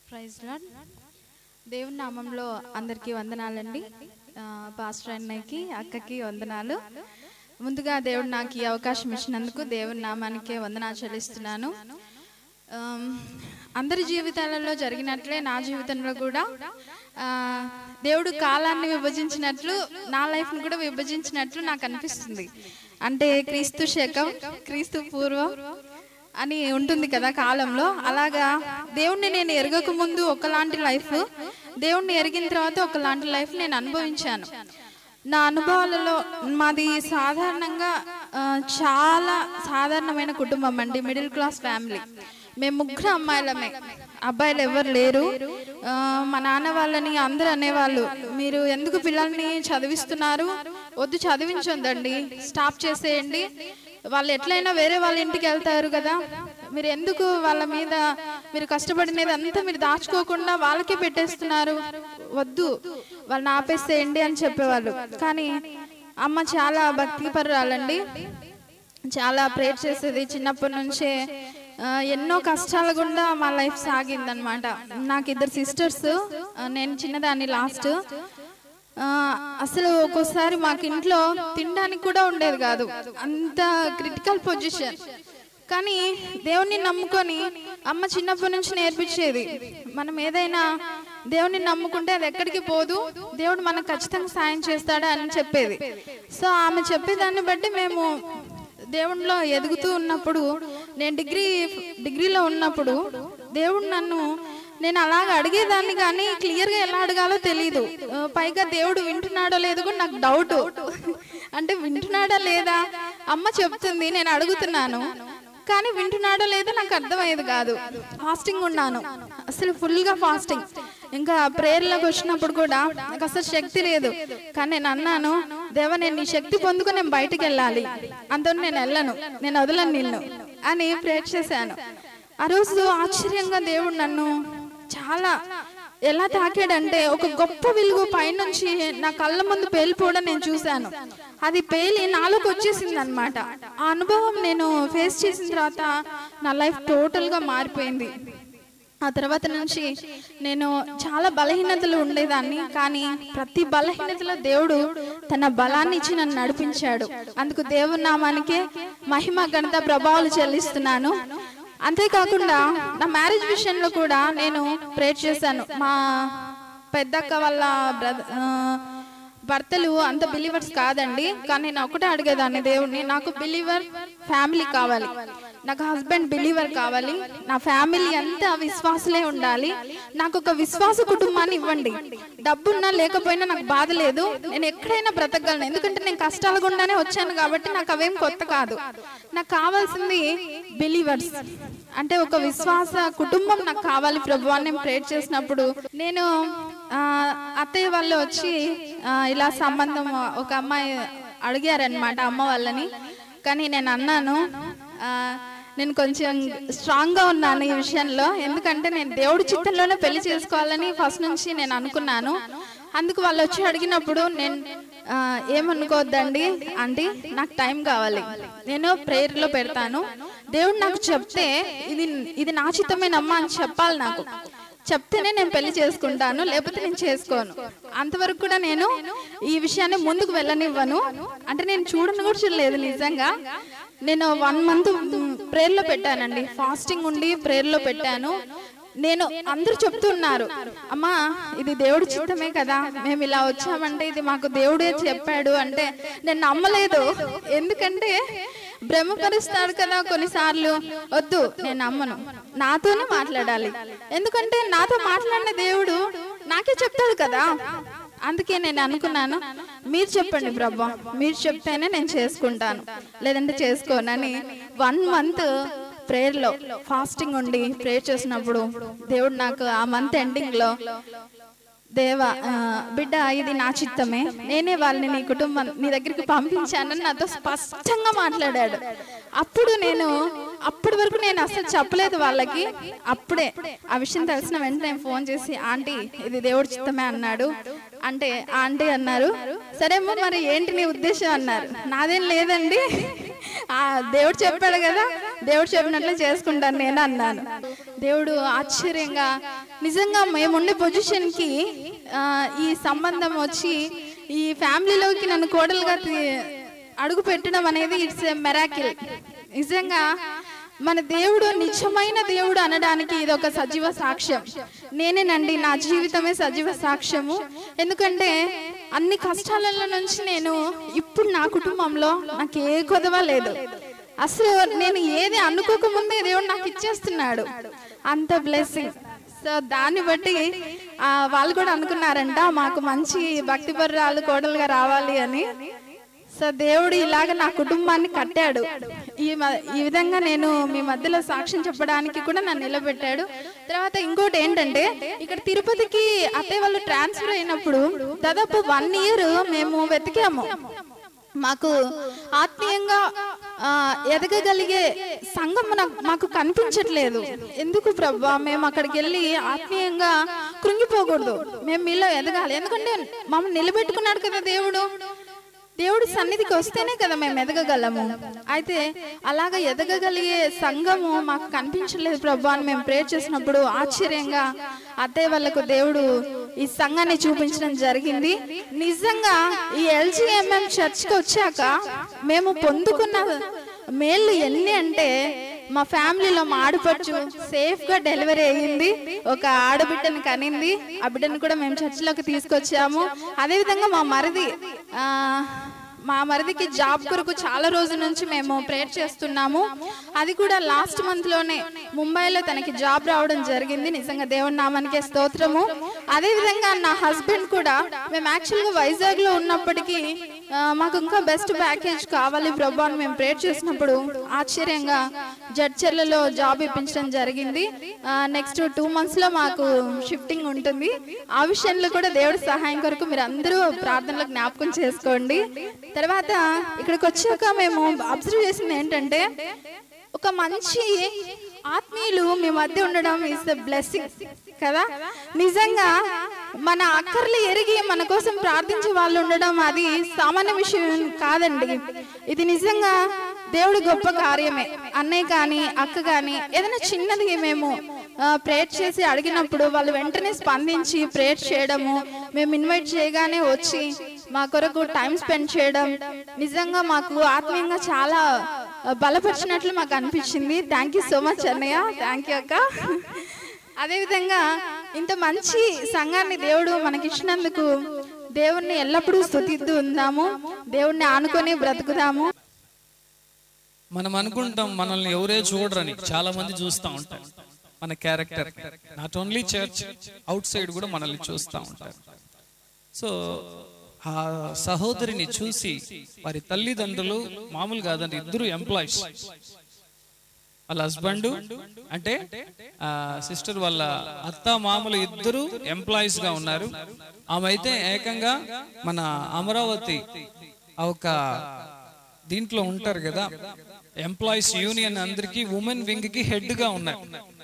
Praise lord. దేవుని నామంలో అందరికీ వందనాలండి. పాస్టర్ అన్నయ్యకి అక్కకి వందనాలు. ముందుగా దేవుడు నాకు ఈ అవకాశం ఇచ్చినందుకు దేవుని నామానికే వందనాలు చెల్లిస్తున్నాను. అందరి జీవితాలలో జరిగినట్లే నా జీవితంలో కూడా దేవుడు కాలాన్ని విభజించినట్లు నా లైఫ్ని కూడా విభజించినట్లు నాకు అనిపిస్తుంది. అంటే క్రీస్తు శకం, క్రీస్తు పూర్వం అని ఉంటుంది కదా కాలంలో. అలాగా దేవుణ్ణి నేను ఎరగక ముందు ఒకలాంటి లైఫ్, దేవుణ్ణి ఎరిగిన తర్వాత ఒకలాంటి లైఫ్ నేను అనుభవించాను. నా అనుభవాలలో మాది సాధారణంగా చాలా సాధారణమైన కుటుంబం అండి, మిడిల్ క్లాస్ ఫ్యామిలీ. మేము ముగ్గురు అమ్మాయిలమే, అబ్బాయిలు ఎవరు లేరు. మా నాన్న వాళ్ళని అందరూ అనేవాళ్ళు, మీరు ఎందుకు పిల్లల్ని చదివిస్తున్నారు, వద్దు చదివించొద్దండి, స్టాప్ చేసేయండి, వాళ్ళు ఎట్లయినా వేరే వాళ్ళ ఇంటికి వెళ్తారు కదా, మీరు ఎందుకు వాళ్ళ మీద మీరు కష్టపడినది అంతా మీరు దాచుకోకుండా వాళ్ళకే పెట్టేస్తున్నారు, వద్దు వాళ్ళని ఆపేసేయండి అని చెప్పేవాళ్ళు. కానీ అమ్మ చాలా భక్తిపరురాలండి, చాలా ప్రేయర్ చేసేది. చిన్నప్పటి నుంచే ఎన్నో కష్టాల గుండా మా లైఫ్ సాగిందనమాట. నాకు ఇద్దరు సిస్టర్స్, నేను చిన్నదాన్ని లాస్ట్. అసలు ఒక్కోసారి మాకు ఇంట్లో తినడానికి కూడా ఉండేది కాదు, అంత క్రిటికల్ పొజిషన్. కానీ దేవుణ్ణి నమ్ముకొని అమ్మ చిన్నప్పటి నుంచి నేర్పించేది, మనం ఏదైనా దేవుణ్ణి నమ్ముకుంటే అది ఎక్కడికి పోదు, దేవుడు మనకు ఖచ్చితంగా సాయం చేస్తాడు అని చెప్పేది. సో ఆమె చెప్పేదాన్ని బట్టి మేము దేవుణ్ణిలో ఎదుగుతూ ఉన్నప్పుడు, నేను డిగ్రీలో ఉన్నప్పుడు దేవుడు నేను అలాగ అడిగేదాన్ని, కానీ క్లియర్గా ఎలా అడగాలో తెలీదు. పైగా దేవుడు వింటున్నాడో లేదో కూడా నాకు డౌట్. అంటే వింటున్నాడా లేదా, అమ్మ చెప్తుంది, నేను అడుగుతున్నాను, కానీ వింటున్నాడో లేదో నాకు అర్థమయ్యేది కాదు. ఫాస్టింగ్ ఉన్నాను, అసలు ఫుల్గా ఫాస్టింగ్. ఇంకా ప్రేయర్లోకి వచ్చినప్పుడు కూడా నాకు అసలు శక్తి లేదు. కానీ నేను అన్నాను, దేవా నేను నీ శక్తి పొందుకొని నేను బయటికి వెళ్ళాలి, అంత నేను వెళ్ళను, నేను వదలను నిన్ను అని ప్రేయర్ చేశాను. ఆ రోజు ఆశ్చర్యంగా దేవుడు నన్ను చాలా ఎలా తాకాడంటే, ఒక గొప్ప వెలుగు పైనుంచి నా కళ్ళ ముందు పేలిపోవడం నేను చూశాను. అది పేలి నాలోకి వచ్చేసింది అనమాట. ఆ అనుభవం నేను ఫేస్ చేసిన తర్వాత నా లైఫ్ టోటల్గా మారిపోయింది. ఆ తర్వాత నుంచి నేను చాలా బలహీనతలు ఉండేదాన్ని, కానీ ప్రతి బలహీనతలో దేవుడు తన బలాన్ని ఇచ్చి నన్ను నడిపించాడు. అందుకు దేవుని నామానికే మహిమ ఘనత ప్రభావాలు చెల్లిస్తున్నాను. అంతేకాకుండా నా మ్యారేజ్ విషయంలో కూడా నేను ప్రేయర్ చేశాను. మా పెద్దక్క వాళ్ళ భర్తలు అంత బిలీవర్స్ కాదండి, కానీ నేను ఒకటే అడిగేదాన్ని దేవుడిని, నాకు బిలీవర్ ఫ్యామిలీ కావాలి, నాకు హస్బెండ్ బిలీవర్ కావాలి, నా ఫ్యామిలీ అంతా విశ్వాసులే ఉండాలి, నాకు ఒక విశ్వాస కుటుంబాన్ని ఇవ్వండి, డబ్బున్నా లేకపోయినా నాకు బాధ లేదు, నేను ఎక్కడైనా బ్రతకగలను, ఎందుకంటే నేను కష్టాల గుండానే వచ్చాను కాబట్టి నాకు అవేం కొత్త కాదు. నాకు కావాల్సింది బిలీవర్స్, అంటే ఒక విశ్వాస కుటుంబం నాకు కావాలి ప్రభు అని నేను ప్రేయర్ చేసినప్పుడు, నేను అత్తయ్య వాళ్ళు వచ్చి ఇలా సంబంధం ఒక అమ్మాయి అడిగారనమాట అమ్మ వాళ్ళని. కానీ నేను అన్నాను, నేను కొంచెం స్ట్రాంగ్గా ఉన్నాను ఈ విషయంలో, ఎందుకంటే నేను దేవుడి చిత్తంలోనే పెళ్లి చేసుకోవాలని ఫస్ట్ నుంచి నేను అనుకున్నాను. అందుకు వాళ్ళు వచ్చి అడిగినప్పుడు నేను ఏమనుకోవద్దండి ఆంటీ, నాకు టైం కావాలి, నేను ప్రేయర్లో పెడతాను, దేవుడు నాకు చెప్తే ఇది నా చిత్తమేనమ్మా అని చెప్పాలి, నాకు చెప్తేనే నేను పెళ్లి చేసుకుంటాను, లేకపోతే నేను చేసుకోను, అంతవరకు కూడా నేను ఈ విషయాన్ని ముందుకు వెళ్ళనివ్వను. అంటే నేను చూడను కూడా చూడలేదు నిజంగా. నేను 1 month ప్రేయర్లో పెట్టానండి, ఫాస్టింగ్ ఉండి ప్రేయర్లో పెట్టాను. నేను అందరూ చెప్తున్నారు, అమ్మా ఇది దేవుడి చిత్తమే కదా, మేము ఇలా వచ్చామంటే ఇది మాకు దేవుడే చెప్పాడు అంటే నేను నమ్మలేదు. ఎందుకంటే భ్రమపరుస్తాడు కదా కొన్నిసార్లు. వద్దు, నేను నమ్మను, నాతోనే మాట్లాడాలి, ఎందుకంటే నాతో మాట్లాడిన దేవుడు నాకే చెప్తాడు కదా. అందుకే నేను అనుకున్నాను, మీరు చెప్పండి ప్రభా, మీరు చెప్తేనే నేను చేసుకుంటాను, లేదంటే చేసుకోనని 1 month ప్రేయర్లో ఫాస్టింగ్ ఉండి ప్రేయర్ చేసినప్పుడు దేవుడు నాకు ఆ మంత్ ఎండింగ్లో, దేవా బిడ్డ ఇది నా చిత్తమే, నేనే వాళ్ళని నీ కుటుంబం నీ దగ్గరికి పంపించానని నాతో స్పష్టంగా మాట్లాడాడు. అప్పటి వరకు నేను అసలు చెప్పలేదు వాళ్ళకి. అప్పుడే ఆ విషయం తెలిసిన వెంటనే ఫోన్ చేసి, ఆంటీ ఇది దేవుడి చిత్తమే అన్నాడు అంటే, ఆంటీ అన్నారు, సరేమ్మా మరి ఏంటి నీ ఉద్దేశం అన్నారు. నాదేం లేదండి, దేవుడు చెప్పాడు కదా, దేవుడు చెప్పినట్లే చేసుకుంటాను నేను అన్నాను. దేవుడు ఆశ్చర్యంగా నిజంగా మేముండే పొజిషన్కి ఈ సంబంధం వచ్చి ఈ ఫ్యామిలీలోకి నన్ను కోడలుగా అడుగు పెట్టడం అనేది ఇట్స్ ఎ మిరాకిల్. నిజంగా మన దేవుడు నిజమైన దేవుడు అనడానికి ఇది ఒక సజీవ సాక్ష్యం. నేనేనండి, నా జీవితమే సజీవ సాక్ష్యము. ఎందుకంటే అన్ని కష్టాల నుంచి నేను ఇప్పుడు నా కుటుంబంలో నాకు ఏ కొదవ లేదు. అసలు నేను ఏది అనుకోకముందే దేవుడు నాకు ఇచ్చేస్తున్నాడు, అంత బ్లెస్సింగ్. సో దాన్ని బట్టి వాళ్ళు కూడా అనుకున్నారంట మాకు మంచి భక్తిపరురాలు కోడలుగా రావాలి అని. సో దేవుడు ఇలాగ నా కుటుంబాన్ని కట్టాడు. ఈ విధంగా నేను మీ మధ్యలో సాక్ష్యం చెప్పడానికి కూడా నన్ను నిలబెట్టాడు. తర్వాత ఇంకోటి ఏంటంటే, ఇక్కడ తిరుపతికి అత్తయ్య వాళ్ళు ట్రాన్స్ఫర్ అయినప్పుడు దాదాపు 1 year మేము వెతికాము. మాకు ఆత్మీయంగా ఎదగగలిగే సంఘం మాకు కనిపించట్లేదు. ఎందుకు ప్రభా, మేము అక్కడికి వెళ్ళి ఆత్మీయంగా కృంగిపోకూడదు, మేము మీలో ఎదగాలి. ఎందుకంటే మమ్మల్ని నిలబెట్టుకున్నాడు కదా దేవుడు. దేవుడి సన్నిధికి వస్తేనే కదా మేము ఎదగగలము. అయితే అలాగ ఎదగగలిగే సంఘము మాకు కనిపించలేదు ప్రభా అని మేము ప్రేర్ చేసినప్పుడు ఆశ్చర్యంగా అత్తయ్య వాళ్ళకు దేవుడు ఈ సంఘాన్ని చూపించడం జరిగింది. నిజంగా ఈ LGMM చర్చ్కి వచ్చాక మేము పొందుకున్న మేళ్ళు ఎన్ని అంటే, మా ఫ్యామిలీలో మా ఆడపడుచు సేఫ్ గా డెలివరీ అయ్యింది, ఒక ఆడబిడ్డని కనింది. ఆ బిడ్డను కూడా మేము చర్చిలోకి తీసుకొచ్చాము. అదేవిధంగా మా మరిదికి జాబ్ కొరకు చాలా రోజుల నుంచి మేము ప్రేయర్ చేస్తున్నాము. అది కూడా లాస్ట్ మంత్ లోనే ముంబైలో తనకి జాబ్ రావడం జరిగింది. నిజంగా దేవుని నామానికే స్తోత్రము. అదే విధంగా నా హస్బెండ్ కూడా, మేము యాక్చువల్గా వైజాగ్ లో ఉన్నప్పటికీ మాకు ఇంకా బెస్ట్ ప్యాకేజ్ కావాలి ప్రభు అని మేము ప్రేయర్ చేసినప్పుడు ఆశ్చర్యంగా జడ్చర్లలో జాబ్ ఇప్పించడం జరిగింది. నెక్స్ట్ 2 months లో మాకు షిఫ్టింగ్ ఉంటుంది. ఆ విషయంలో కూడా దేవుడి సహాయం కొరకు మీరు అందరూ ప్రార్థనలో జ్ఞాపకం చేసుకోండి. తర్వాత ఇక్కడికి వచ్చాక మేము అబ్జర్వ్ చేసింది ఏంటంటే, ఒక మంచి ఆత్మీయులు మీ మధ్య ఉండడం ఇస్ ద బ్లెస్సింగ్ కదా. నిజంగా మన అక్కర్లు ఎరిగి మన కోసం ప్రార్థించే వాళ్ళు ఉండడం అది సామాన్య విషయం కాదండి. ఇది నిజంగా దేవుడి గొప్ప కార్యమే. అన్నయ్య కానీ అక్క కానీ ఏదైనా చిన్నది మేము ప్రేయర్ చేసి అడిగినప్పుడు వాళ్ళు వెంటనే స్పందించి ప్రేయర్ చేయడము, మేము ఇన్వైట్ చేయగానే వచ్చి మా కొరకు టైం స్పెండ్ చేయడం నిజంగా మాకు ఆత్మీయంగా చాలా బలపరిచినట్లు మాకు అనిపించింది. థ్యాంక్ యూ సో మచ్ అన్నయ్య, థ్యాంక్ యూ అక్క. అదేవిధంగా ఇంత మంచి సంఘాన్ని దేవుడు మనకిచ్చినందుకు దేవుణ్ణి ఎల్లప్పుడూ స్తుతిస్తూ ఉందాము, దేవుణ్ణి ఆనుకొని బ్రతుకుదాము. మనం అనుకుంటాం మనల్ని ఎవరే చూడరని, చాలా మంది చూస్తూ ఉంటాం మన character. Not only church, outside కూడా మనల్ని చూస్తూ ఉంటారు. సో ఆ సహోదరిని చూసి వారి తల్లిదండ్రులు మామూలు కాదండి, 2 ఎంప్లాయీస్. వాళ్ళ హస్బెండ్ అంటే సిస్టర్ వాళ్ళ అత్త మామూలు 2 ఎంప్లాయీస్ గా ఉన్నారు. ఆమె అయితే ఏకంగా మన అమరావతి ఒక దీంట్లో ఉంటారు కదా ఎంప్లాయీస్ యూనియన్, అందరికి ఉమెన్ వింగ్ కి హెడ్ గా ఉన్నారు.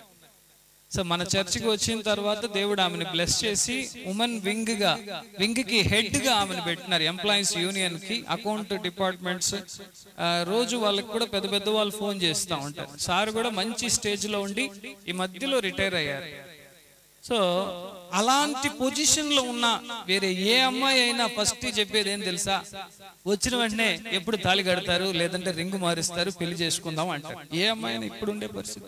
సో మన చర్చికి వచ్చిన తర్వాత దేవుడు ఆమెను బ్లెస్ చేసి ఉమెన్ వింగ్ కి హెడ్ గా ఆమెను పెట్టినారు. ఎంప్లాయీస్ యూనియన్ కి అకౌంట్ డిపార్ట్మెంట్స్ రోజు వాళ్ళకి కూడా పెద్ద పెద్ద వాళ్ళు ఫోన్ చేస్తూ ఉంటారు. సార్ కూడా మంచి స్టేజ్ లో ఉండి ఈ మధ్యలో రిటైర్ అయ్యారు. సో అలాంటి పొజిషన్ లో ఉన్న వేరే ఏ అమ్మాయి అయినా ఫస్ట్ చెప్పేది ఏం తెలుసా, వచ్చిన వెంటనే ఎప్పుడు తాళి కడతారు, లేదంటే రింగు మారుస్తారు, పెళ్లి చేసుకుందాం అంటారు. ఏ అమ్మాయి అయినా ఇప్పుడు ఉండే పరిస్థితి,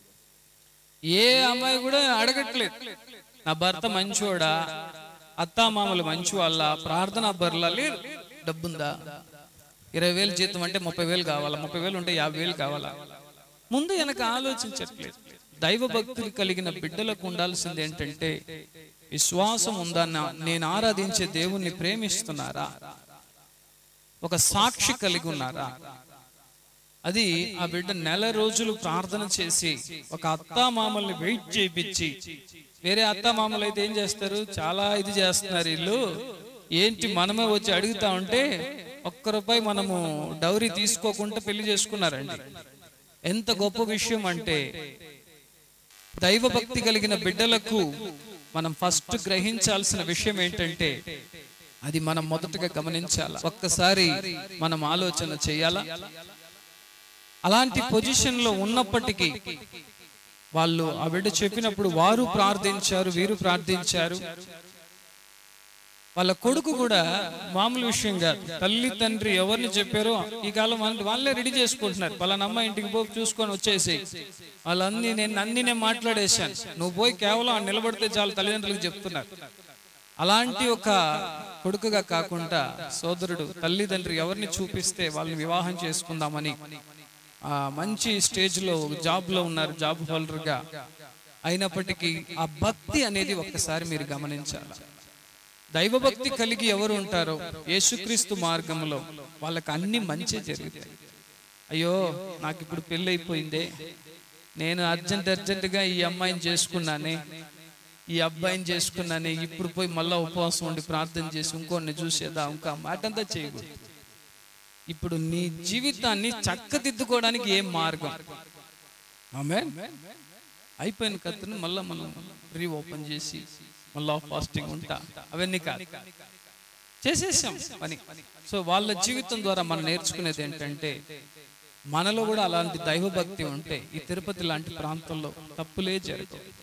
ఏ అమ్మాయి కూడా అడగట్లేదు నా భర్త మంచోడా, అత్తామామలు మంచి వాళ్ళ, ప్రార్థన బర్లా, లేదు డబ్బుందా, 20,000 జీతం అంటే 30,000 కావాలా, 30,000 ఉంటే 50,000 కావాలా, ముందు వెనక ఆలోచించట్లేదు. దైవ భక్తులు కలిగిన బిడ్డలకు ఉండాల్సింది ఏంటంటే విశ్వాసం ఉందా, నేను ఆరాధించే దేవుణ్ణి ప్రేమిస్తున్నారా, ఒక సాక్షి కలిగి ఉన్నారా. అది ఆ బిడ్డ 4 రోజులు ప్రార్థన చేసి ఒక అత్తామామల్ని వెయిట్ చేయించి, వేరే అత్తామామలు అయితే ఏం చేస్తారు, చాలా ఇది చేస్తున్నారు వీళ్ళు, ఏంటి మనమే వచ్చి అడుగుతా ఉంటే ₹1 మనము డౌరీ తీసుకోకుండా పెళ్లి చేసుకున్నారండి. ఎంత గొప్ప విషయం అంటే దైవ భక్తి కలిగిన బిడ్డలకు మనం ఫస్ట్ గ్రహించాల్సిన విషయం ఏంటంటే అది మనం మొదటగా గమనించాలి. ఒక్కసారి మనం ఆలోచన చేయాలా. అలాంటి పొజిషన్లో ఉన్నప్పటికీ వాళ్ళు ఆ బిడ్డ చెప్పినప్పుడు వారు ప్రార్థించారు, వీరు ప్రార్థించారు. వాళ్ళ కొడుకు కూడా మామూలు విషయం కాదు. తల్లి తండ్రి ఎవరిని చెప్పారో ఈ కాలం వాళ్ళే రెడీ చేసుకుంటున్నారు. పలానా అమ్మ ఇంటికి పోయి చూసుకొని వచ్చేసి నేను మాట్లాడేశాను, నువ్వు పోయి కేవలం నిలబడితే చాలు తల్లిదండ్రులకు చెప్తున్నారు. అలాంటి ఒక కొడుకుగా కాకుండా సోదరుడు తల్లిదండ్రి ఎవరిని చూపిస్తే వాళ్ళని వివాహం చేసుకుందామని మంచి స్టేజ్లో జాబ్లో ఉన్నారు, జాబ్ హోల్డర్గా. అయినప్పటికీ ఆ భక్తి అనేది ఒక్కసారి మీరు గమనించాలి. దైవభక్తి కలిగి ఎవరు ఉంటారో యేసుక్రీస్తు మార్గంలో వాళ్ళకి అన్ని మంచి జరుగుతాయి. అయ్యో నాకు ఇప్పుడు పెళ్ళి అయిపోయిందే, నేను అర్జెంటుగా ఈ అమ్మాయిని చేసుకున్నానే, ఈ అబ్బాయిని చేసుకున్నానే, ఇప్పుడు పోయి మళ్ళా ఉపవాసం ఉండి ప్రార్థన చేసి ఇంకోని చూసేదా, ఇంకా మాటంతా చేయకూడదు. ఇప్పుడు నీ జీవితాన్ని చక్కదిద్దుకోవడానికి ఏం మార్గం? ఆమేన్. అయిపోయిన కథను మళ్ళా మనం రీఓపెన్ చేసి మళ్ళా ఫాస్టింగ్ ఉంటా అవన్నీ కాదు, చేసేసాం పని. సో వాళ్ళ జీవితం ద్వారా మనం నేర్చుకునేది ఏంటంటే మనలో కూడా అలాంటి దైవభక్తి ఉంటే ఈ తిరుపతి లాంటి ప్రాంతంలో తప్పులే జరగవు.